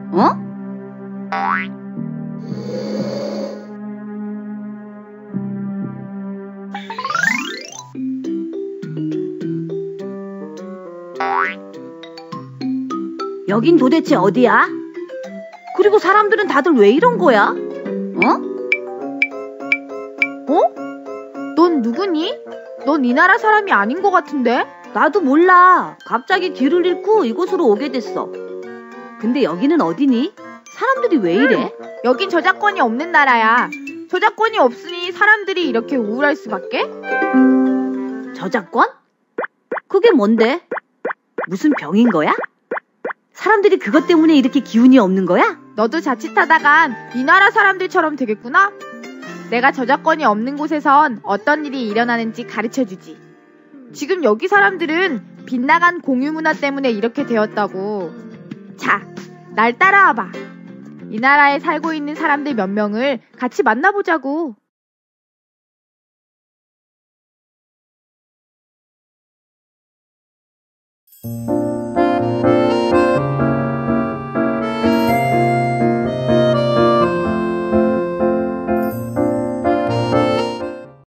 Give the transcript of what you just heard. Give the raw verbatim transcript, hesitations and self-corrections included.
어? 여긴 도대체 어디야? 그리고 사람들은 다들 왜 이런 거야? 어? 어? 넌 누구니? 넌 이 나라 사람이 아닌 것 같은데? 나도 몰라. 갑자기 길을 잃고 이곳으로 오게 됐어. 근데 여기는 어디니? 사람들이 왜 이래? 음, 여긴 저작권이 없는 나라야. 저작권이 없으니 사람들이 이렇게 우울할 수밖에? 저작권? 그게 뭔데? 무슨 병인 거야? 사람들이 그것 때문에 이렇게 기운이 없는 거야? 너도 자칫하다간 이 나라 사람들처럼 되겠구나? 내가 저작권이 없는 곳에선 어떤 일이 일어나는지 가르쳐주지. 지금 여기 사람들은 빗나간 공유 문화 때문에 이렇게 되었다고. 자, 날 따라와봐. 이 나라에 살고 있는 사람들 몇 명을 같이 만나보자고. 음.